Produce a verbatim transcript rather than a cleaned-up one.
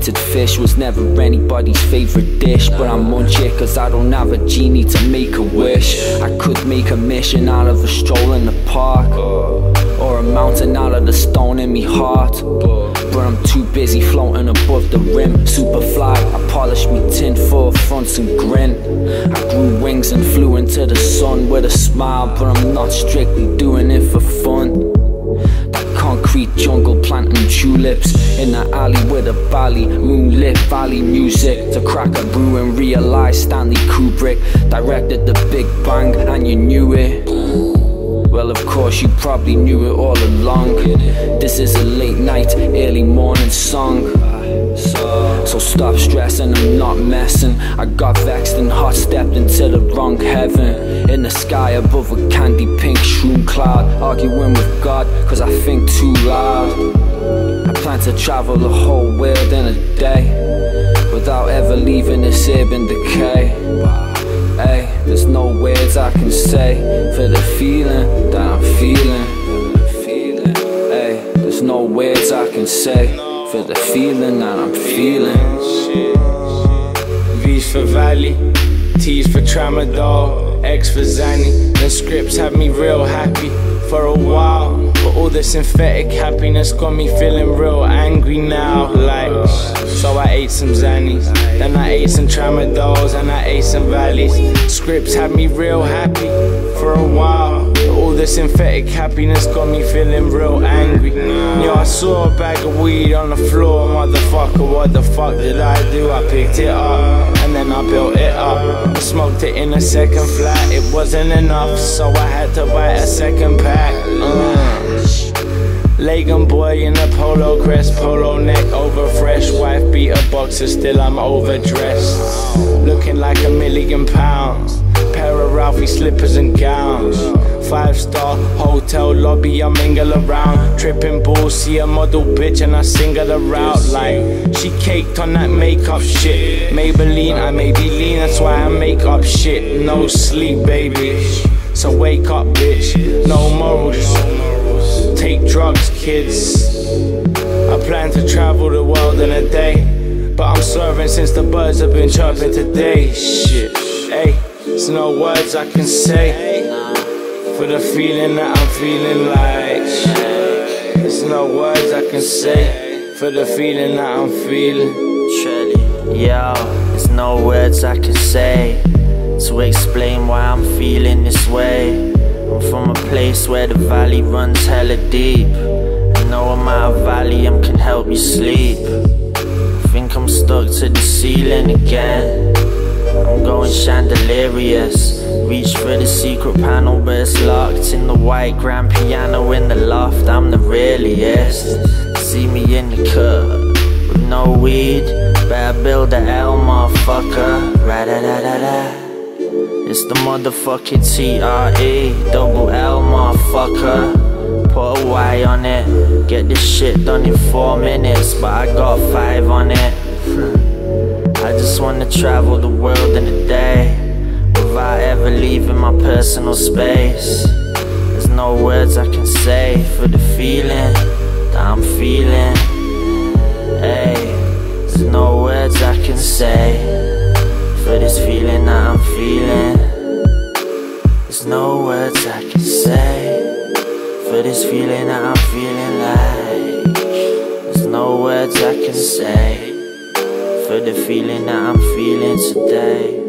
Salted fish was never anybody's favorite dish, but I munch it cause I don't have a genie to make a wish. I could make a mission out of a stroll in the park, or a mountain out of the stone in me heart, but I'm too busy floating above the rim. Superfly, I polish me tin for fronts and grin. I grew wings and flew into the sun with a smile, but I'm not strictly doing it for fun. Concrete jungle planting tulips in the alley with a bally, moonlit valley music to crack a brew and realize Stanley Kubrick directed the Big Bang and you knew it. Well, of course you probably knew it all along. This is a late night, early morning song. So stop stressing, I'm not messing. I got vexed and hot stepped into the wrong heaven. In the sky above a candy pink shroom cloud, arguing with God cause I think too loud. I plan to travel the whole world in a day without ever leaving this urban decay. Hey, there's no words I can say for the feeling that I'm feeling. Hey, there's no words I can say for the feeling that I'm feeling. V's for Valley, T's for Tramadol, X for Zanny. The scripts have me real happy for a while, but all the synthetic happiness got me feeling real angry now. Like, so I ate some Zannies, then I ate some Tramadols, and I ate some Valleys. Scripts had me real happy for a while, but all the synthetic happiness got me feeling real angry. Yo, I saw a bag of weed on the floor, motherfucker, what the fuck did I do? I picked it up, and then I built it up. I smoked it in a second flat, it wasn't enough, so I had to buy a second pack. Uh. Lagan boy in a polo crest, polo neck over fresh. Wife beat a boxer, still I'm overdressed. Looking like a million pounds. Pair of Ralphie slippers and gowns. Five star hotel lobby, I mingle around. Tripping balls, see a model bitch and I single her out. Like, she caked on that makeup shit. Maybelline, I may be lean, that's why I make up shit. No sleep, baby, so wake up, bitch. No morals, take drugs, kids. I plan to travel the world in a day, but I'm swerving since the birds have been chirping today. Shit, hey, there's no words I can say for the feeling that I'm feeling like. There's no words I can say for the feeling that I'm feeling. Yo, there's no words I can say to explain why I'm feeling this way. I'm from a place where the valley runs hella deep, and no amount of Valium can help you sleep. Think I'm stuck to the ceiling again. I'm going chandelierious. Reach for the secret panel, but it's locked in the white grand piano in the loft. I'm the realest. See me in the cut with no weed, better build a L, motherfucker. Ra-da-da-da-da. It's the motherfucking T R E, double L, motherfucker. Put a Y on it, get this shit done in four minutes, but I got five on it. I just wanna travel the world in a day without ever leaving my personal space. There's no words I can say for the feeling that I'm feeling. Hey, there's no words I can say for this feeling that I'm feeling. There's no words I can say for this feeling that I'm feeling like. There's no words I can say for the feeling that I'm feeling today.